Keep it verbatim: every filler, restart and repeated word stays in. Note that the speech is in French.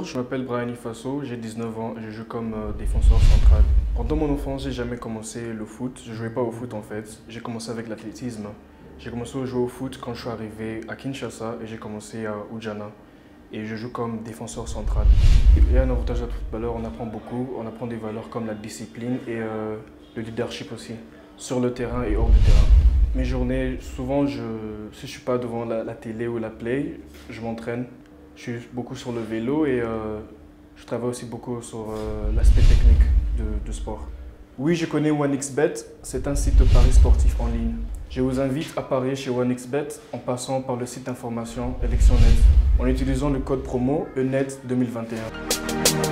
je m'appelle Brahim Faso, j'ai dix-neuf ans et je joue comme euh, défenseur central. Pendant mon enfance, j'ai jamais commencé le foot. Je jouais pas au foot en fait. J'ai commencé avec l'athlétisme. J'ai commencé à jouer au foot quand je suis arrivé à Kinshasa et j'ai commencé à Ujana. Et je joue comme défenseur central. Il y a un avantage d'être footballeur, on apprend beaucoup. On apprend des valeurs comme la discipline et euh, le leadership aussi, sur le terrain et hors du terrain. Mes journées, souvent, je, si je ne suis pas devant la, la télé ou la play, je m'entraîne. Je suis beaucoup sur le vélo et euh, je travaille aussi beaucoup sur euh, l'aspect technique de, de sport. Oui, je connais OneXBet, c'est un site de paris sportif en ligne. Je vous invite à parier chez OneXBet en passant par le site d'information ElectionNet en utilisant le code promo E N E T deux mille vingt et un.